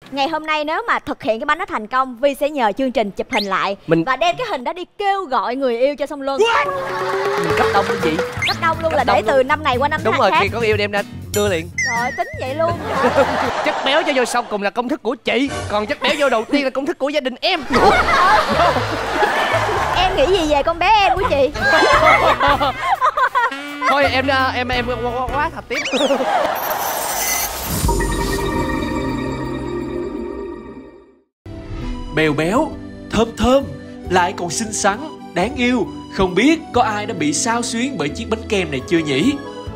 Ngày hôm nay nếu mà thực hiện cái bánh đó thành công, Vi sẽ nhờ chương trình chụp hình lại và đem cái hình đó đi kêu gọi người yêu cho xong luôn. Cấp đông luôn chị. Cấp đông luôn là để từ năm này qua năm khác. Đúng rồi, khi có yêu đem ra đưa liền. Rồi tính vậy luôn hả? Chất béo cho vô sau cùng là công thức của chị, còn chất béo vô đầu tiên là công thức của gia đình em. Em nghĩ gì về con bé em của chị? Thôi em quá thật tiếp. Mèo béo, thơm thơm, lại còn xinh xắn, đáng yêu. Không biết có ai đã bị xao xuyến bởi chiếc bánh kem này chưa nhỉ?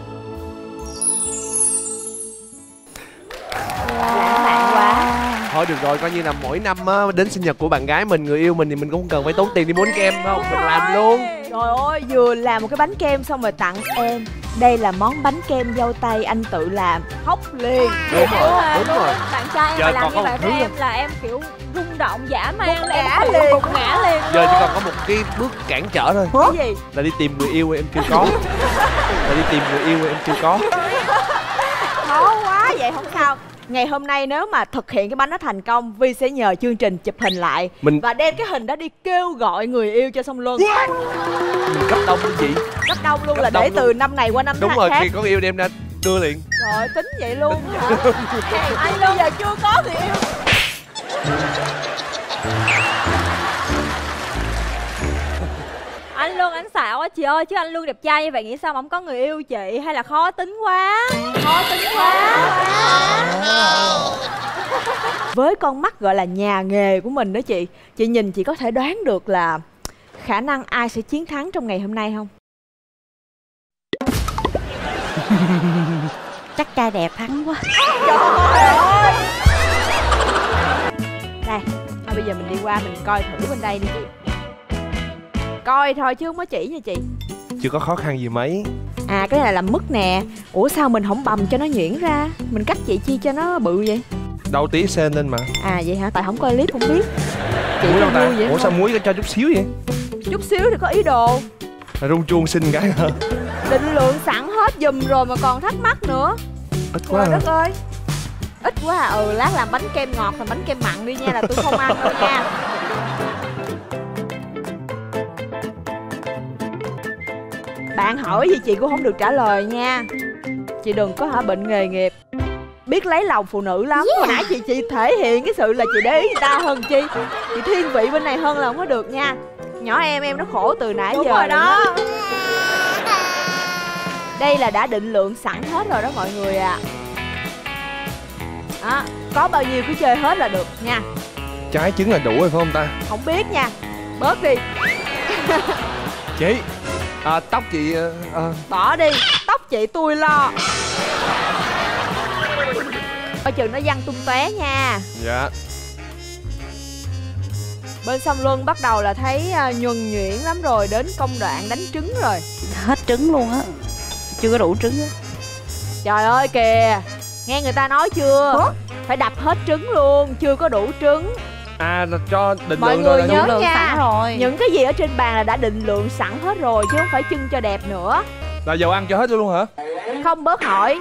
Lãng mạn quá. Thôi được rồi, coi như là mỗi năm á, đến sinh nhật của bạn gái mình, người yêu mình thì mình cũng không cần phải tốn tiền đi mua bánh kem đâu, mình làm luôn. Trời ơi, vừa làm một cái bánh kem xong rồi tặng em. Đây là món bánh kem dâu tây anh tự làm, hóc liền. Đúng rồi, đúng rồi. Bạn trai em Giờ mà làm còn như có vậy một với thứ em là em kiểu rung động dã man, Gục là em ngã phụ liền. gục ngã liền. Giờ chỉ còn có một cái bước cản trở thôi. Cái gì? Là đi tìm người yêu em chưa có. Là đi tìm người yêu em chưa có. Khó quá, vậy không sao. Ngày hôm nay nếu mà thực hiện cái bánh đó thành công, Vi sẽ nhờ chương trình chụp hình lại và đem cái hình đó đi kêu gọi người yêu cho xong luôn. Cấp đông luôn chị. Cấp đông luôn là đông để luôn. từ năm này qua năm Đúng rồi, khác. khi có yêu đem ra đưa liền. Rồi tính vậy luôn hả? Anh bây giờ chưa có người yêu. Anh Luân anh xạo quá chị ơi, chứ anh Luân đẹp trai như vậy nghĩ sao mà không có người yêu chị, hay là khó tính quá? Khó tính quá. Với con mắt gọi là nhà nghề của mình đó chị nhìn chị có thể đoán được là khả năng ai sẽ chiến thắng trong ngày hôm nay không? Chắc trai đẹp thắng quá. Trời ơi. Đây, thôi bây giờ mình đi qua mình coi thử bên đây đi chị. Coi thôi chứ không có chỉ nha chị. Chưa có khó khăn gì mấy. À cái này là mứt nè. Ủa sao mình không bầm cho nó nhuyễn ra? Mình cắt chị chi cho nó bự vậy? Đâu tí sên lên mà. À vậy hả? Tại không coi clip không biết. Chị Muối đâu ta? vậy Ủa sao muối cho chút xíu vậy? Chút xíu thì có ý đồ. Là rung chuông xin cái hả? Định lượng sẵn hết giùm rồi mà còn thắc mắc nữa. Ít quá Trời hả? đất ơi. Ít quá à. Lát làm bánh kem ngọt thành bánh kem mặn đi nha, là tôi không ăn đâu nha. Bạn hỏi gì chị cũng không được trả lời nha. Chị đừng có bệnh nghề nghiệp. Biết lấy lòng phụ nữ lắm. Hồi nãy chị thể hiện cái sự là chị để ý người ta hơn chi. Chị thiên vị bên này hơn là không có được nha. Nhỏ em nó khổ từ nãy Đúng giờ rồi đó. Đây là đã định lượng sẵn hết rồi đó mọi người ạ. Đó, có bao nhiêu cứ chơi hết là được nha. Trái trứng là đủ rồi phải không ta? Không biết nha. Bớt đi. Chị tóc chị Bỏ đi. Tóc chị tôi lo. Coi chừng nó văng tung tóe nha. Dạ. Bên Song Luân bắt đầu là thấy nhuần nhuyễn lắm rồi. Đến công đoạn đánh trứng rồi. Hết trứng luôn á. Chưa có đủ trứng á. Trời ơi kìa. Nghe người ta nói chưa? Phải đập hết trứng luôn. Chưa có đủ trứng. À là cho định mọi lượng người rồi là nhớ đúng. Lượng nha. sẵn rồi. Những cái gì ở trên bàn là đã định lượng sẵn hết rồi. Chứ không phải trưng cho đẹp nữa. Là dầu ăn cho hết luôn hả? Không bớt hỏi.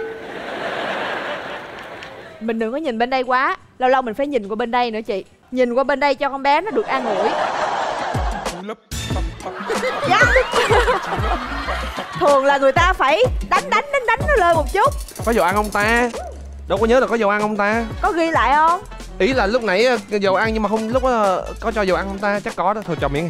Mình đừng có nhìn bên đây quá. Lâu lâu mình phải nhìn qua bên đây nữa chị. Nhìn qua bên đây cho con bé nó được an ủi. Thường là người ta phải đánh nó lên một chút. Có dầu ăn không ta? Đâu có nhớ là có dầu ăn không ta? Có ghi lại không? Ý là lúc nãy dầu ăn nhưng mà không, lúc đó có cho dầu ăn không ta? Chắc có đó, thôi cho miệng.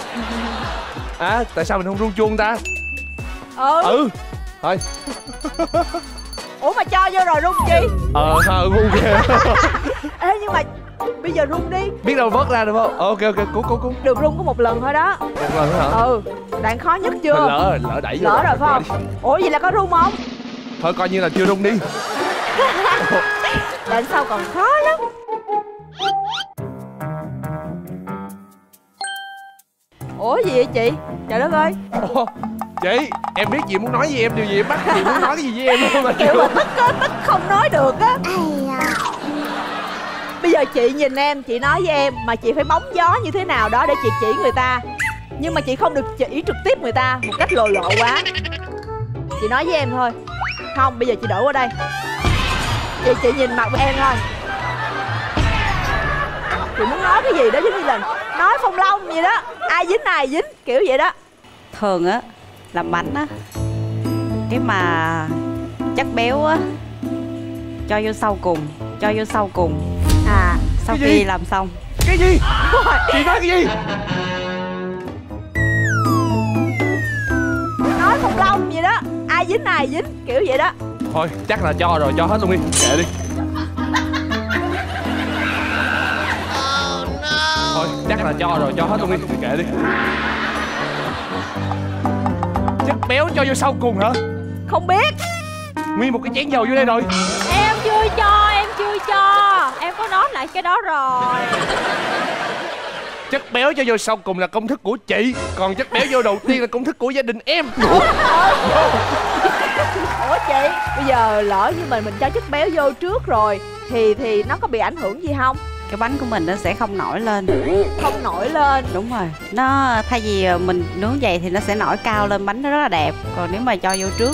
À tại sao mình không rung chuông ta? Ừ. Thôi. Ủa mà cho vô rồi rung chi? Ngu ghê. Ê nhưng mà bây giờ rung đi. Biết đâu vớt ra được không? Ok cố. Được rung có một lần thôi đó. Một lần nữa hả? Đoạn khó nhất chưa? Lỡ đẩy vô. Lỡ rồi phải không? Ủa vậy là có rung không? Thôi coi như là chưa rung đi. Đoạn sau còn khó lắm. Ủa gì vậy chị? Trời đất ơi. Chị, em biết chị muốn nói với em điều gì, em bắt chị muốn nói cái gì với em luôn mà kiểu mà tức không nói được á. Bây giờ chị nhìn em, chị nói với em mà chị phải bóng gió như thế nào đó để chị chỉ người ta. Nhưng mà chị không được chỉ trực tiếp người ta một cách lộ quá. Chị nói với em thôi. Không, bây giờ chị đổi qua đây. Chị nhìn mặt em thôi. nói cái gì đó giống như là nói phong long vậy đó, ai dính kiểu vậy đó. Thường á làm bánh á, cái mà chất béo á cho vô sau cùng, sau Cái gì? khi làm xong. Cái gì? Chị nói cái gì? Nói phong long vậy đó, ai dính kiểu vậy đó. Thôi chắc là cho rồi, cho hết luôn đi, kệ đi. Thôi chắc là cho rồi, cho hết luôn đi, kệ đi. Chất béo cho vô sau cùng hả? Không biết. Nguyên một cái chén dầu vô đây rồi. Em chưa cho. Em có nói lại cái đó rồi. Chất béo cho vô sau cùng là công thức của chị, còn chất béo vô đầu tiên là công thức của gia đình em. Ủa chị, bây giờ lỡ như mình cho chất béo vô trước rồi thì nó có bị ảnh hưởng gì không? Cái bánh của mình nó sẽ không nổi lên. Không nổi lên. Đúng rồi, nó thay vì mình nướng vậy thì nó sẽ nổi cao lên, bánh nó rất là đẹp. Còn nếu mà cho vô trước.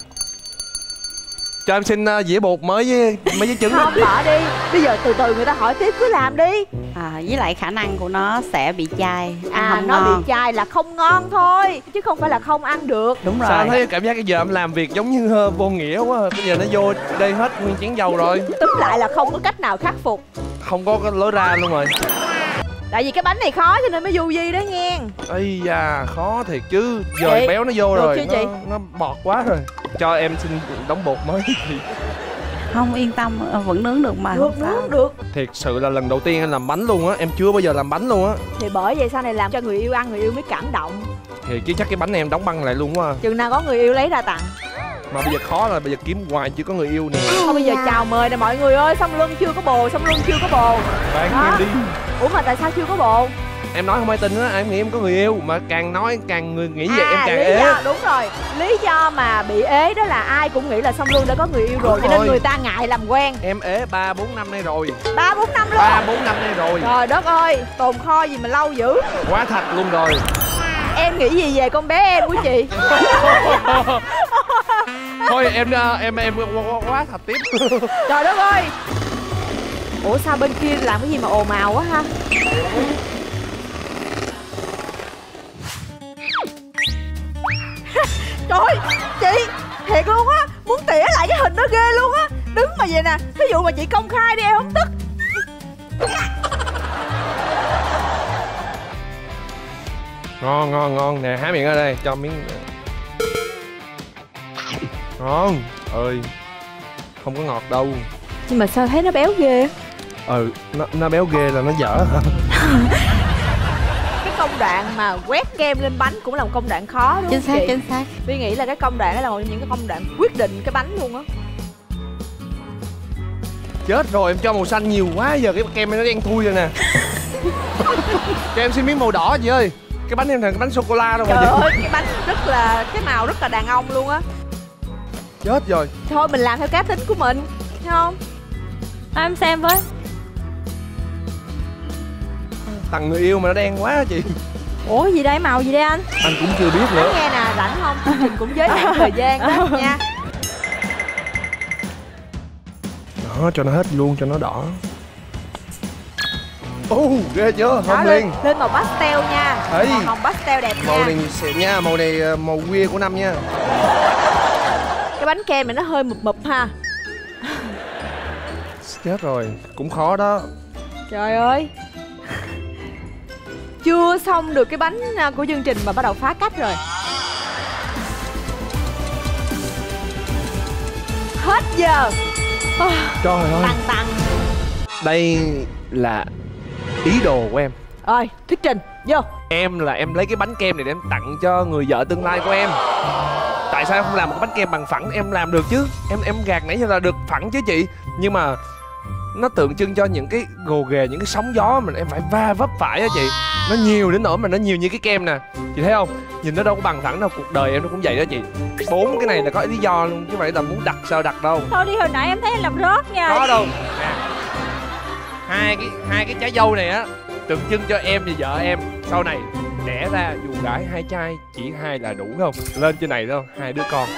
Cho em xin dĩa bột mới với trứng. Không, bỏ đi. Bây giờ từ từ người ta hỏi tiếp, cứ làm đi. Với lại khả năng của nó sẽ bị chai, ăn không nó ngon. bị chai là không ngon thôi, chứ không phải là không ăn được. Đúng rồi. Sao thấy cảm giác cái giờ em làm việc giống như vô nghĩa quá. Bây giờ nó vô đây hết nguyên chén dầu rồi. Túm lại là không có cách nào khắc phục. Không có cái lối ra luôn rồi. Tại vì cái bánh này khó cho nên mới du di đó nha. Ây da, khó thiệt chứ. Giờ Chị, béo nó vô được rồi, chưa chị? nó bọt quá rồi. Cho em xin đóng bột mới. Không, yên tâm, vẫn nướng được mà. Được, nướng được. Thiệt sự là lần đầu tiên em làm bánh luôn á. Em chưa bao giờ làm bánh luôn á. Thì bởi vậy sau này làm cho người yêu ăn, người yêu mới cảm động. Thì chứ chắc cái bánh này em đóng băng lại luôn quá. Chừng nào có người yêu lấy ra tặng. Mà bây giờ khó là bây giờ kiếm hoài chưa có người yêu nè. Thôi bây giờ chào mời nè mọi người ơi. Song Luân chưa có bồ, Song Luân chưa có bồ. Bạn Đó. em đi. Ủa mà tại sao chưa có bồ? Em nói không ai tin á, em nghĩ em có người yêu. Mà càng nói càng người nghĩ vậy em càng lý ế. do, đúng rồi. Lý do mà bị ế đó là ai cũng nghĩ là Song Luân đã có người yêu rồi, Đúng cho nên rồi. người ta ngại làm quen. Em ế 3-4 năm nay rồi. 3-4 năm luôn. 3-4 năm nay rồi. Trời đất ơi, tồn kho gì mà lâu dữ. Quá thật luôn rồi. Em nghĩ gì về con bé em của chị? Thôi em quá thật tiếp. Trời đất ơi. Ủa sao bên kia làm cái gì mà ồn ào quá ha? Trời, chị thiệt luôn á, muốn tỉa lại cái hình đó ghê luôn á. Đứng mà vậy nè, ví dụ mà chị công khai đi em không tức. Ngon nè, há miệng ra đây cho miếng. Ngon ơi, không có ngọt đâu. Nhưng mà sao thấy nó béo ghê? Nó béo ghê là nó dở hả? Cái công đoạn mà quét kem lên bánh cũng là một công đoạn khó đúng Chính không xác, chị? chính xác. Vi nghĩ là cái công đoạn đó là một trong những cái công đoạn quyết định cái bánh luôn á. Chết rồi, em cho màu xanh nhiều quá, giờ cái kem nó đen thui rồi nè. Cho em xin miếng màu đỏ chị ơi. Cái bánh em là cái bánh sô cô la đâu mà Trời chị. ơi, cái bánh rất là, cái màu rất là đàn ông luôn á. Chết rồi. Thôi mình làm theo cá tính của mình, thấy không? Em xem với. Tặng người yêu mà nó đen quá chị. Ủa gì đây, màu gì đây anh? Anh cũng chưa biết Nói nữa. nghe nè, rảnh không? Chương trình cũng giới hạn thời gian đó nha. Đó, cho nó hết luôn, cho nó đỏ. Ghê chưa? Đó, Hông lên, liền. lên màu pastel nha. Ấy. Màu hồng pastel đẹp Màu nha. này xịn nha, màu này màu queer của năm nha. Cái bánh kem này nó hơi mụp mụp ha. Chết rồi, cũng khó đó. Trời ơi. Chưa xong được cái bánh của chương trình mà bắt đầu phá cách rồi. Hết giờ. Trời ơi. Tăng. Đây là ý đồ của em. Rồi, thuyết trình, vô. Em lấy cái bánh kem này để em tặng cho người vợ tương lai của em. Tại sao em không làm một cái bánh kem bằng phẳng? Em làm được chứ. Em gạt nãy giờ là được phẳng chứ chị. Nhưng mà nó tượng trưng cho những cái gồ ghề, những cái sóng gió mà em phải va vấp phải á chị. Nó nhiều đến nỗi mà nó nhiều như cái kem nè. Chị thấy không? Nhìn nó đâu có bằng phẳng đâu. Cuộc đời em nó cũng vậy đó chị. 4 cái này là có lý do luôn, chứ phải là muốn đặt sao đặt đâu. Thôi đi, hồi nãy em thấy anh làm rớt nha. Có đâu nè. Hai cái trái dâu này á tượng trưng cho em và vợ em sau này đẻ ra dù gái hai trai chỉ 2 là đủ không? Lên trên này đâu 2 đứa con.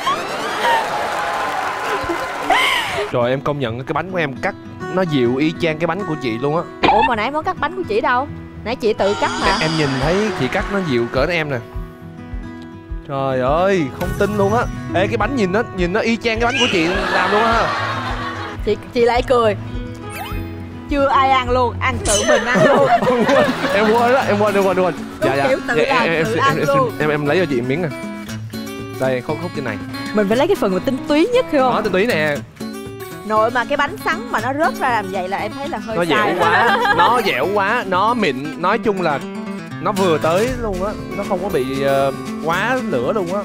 Rồi em công nhận cái bánh của em cắt nó dịu y chang cái bánh của chị luôn á. Ủa mà nãy món cắt bánh của chị đâu? Nãy chị tự cắt mà. Em nhìn thấy chị cắt nó dịu cỡ em nè. Trời ơi, không tin luôn á. Ê, cái bánh nhìn nó y chang cái bánh của chị làm luôn á. Chị lại cười. Chưa ai ăn luôn, ăn tự mình ăn luôn. Em quên đó, em quên. Dạ. Kiểu tự làm, tự ăn luôn. Em lấy cho chị miếng nè. Đây, khúc trên này. Mình phải lấy cái phần mà tinh túy nhất hiểu không? Nó tinh túy nè. Nội mà cái bánh sắn mà nó rớt ra làm vậy là em thấy là hơi Nó sai dẻo rồi. quá, nó dẻo quá, nó mịn. Nói chung là nó vừa tới luôn á. Nó không có bị quá lửa luôn á.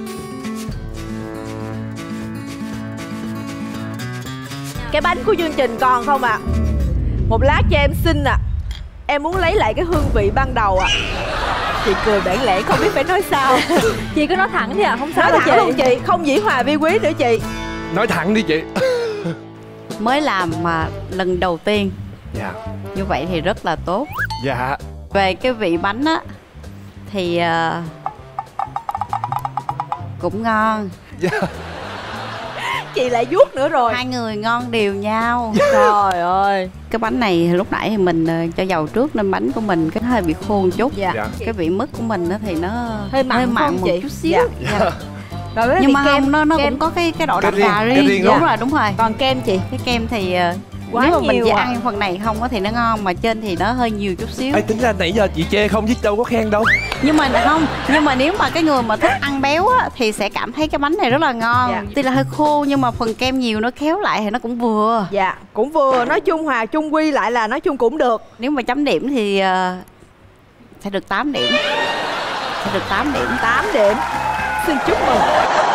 Cái bánh của chương trình còn không ạ? Một lát cho em xin ạ. Em muốn lấy lại cái hương vị ban đầu ạ. Chị cười bản lẽ không biết phải nói sao. Chị cứ nói thẳng đi ạ, không sao Nói đâu thẳng chị. luôn chị, không dĩ hòa vi quý nữa chị. Nói thẳng đi chị. Mới làm mà lần đầu tiên Dạ. như vậy thì rất là tốt. Dạ. Về cái vị bánh á thì cũng ngon. Dạ. Chị lại vuốt nữa rồi. Hai người ngon đều nhau. Trời ơi. Cái bánh này lúc nãy thì mình cho dầu trước nên bánh của mình cái hơi bị khô một chút. Dạ. Dạ. Cái vị mứt của mình á thì nó Hơi mặn mặn không một chị? chút xíu. Dạ. Dạ. Rồi cái Nhưng mà kem, không, nó kem. cũng có cái độ Cái đậm đà riêng, cái riêng. riêng Đúng đúng rồi, đúng rồi. Còn kem chị? Cái kem thì Quá nếu mà mình nhiều chỉ à. ăn phần này không á thì nó ngon, mà trên thì nó hơi nhiều chút xíu. Ê, tính ra nãy giờ chị chê không chứ đâu có khen đâu. Nhưng mà không, nhưng mà nếu mà cái người mà thích ăn béo á thì sẽ cảm thấy cái bánh này rất là ngon. Dạ. Tuy là hơi khô nhưng mà phần kem nhiều nó khéo lại thì nó cũng vừa. Dạ, cũng vừa. Nói chung hòa chung quy lại là nói chung cũng được. Nếu mà chấm điểm thì sẽ được 8 điểm. Sẽ được 8 điểm. 8 điểm. Xin chúc mừng.